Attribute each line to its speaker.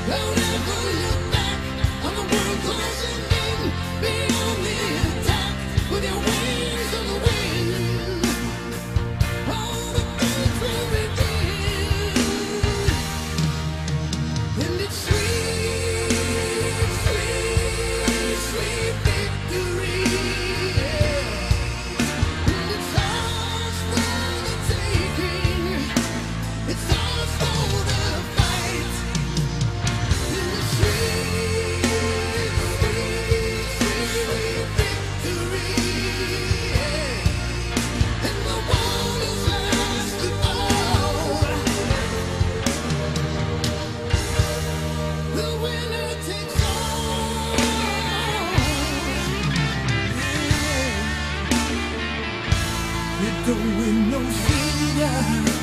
Speaker 1: Don't ever look back on the world closing in. Be on the attack with your wings on the wind. All the things will begin. And it's sweet, sweet, sweet victory. Yeah. And it's ours for the taking. It's ours for the fight. And it's sweet, sweet, sweet victory. Yeah. And the one is last of all. The winner takes all. Yeah. You don't win no silver.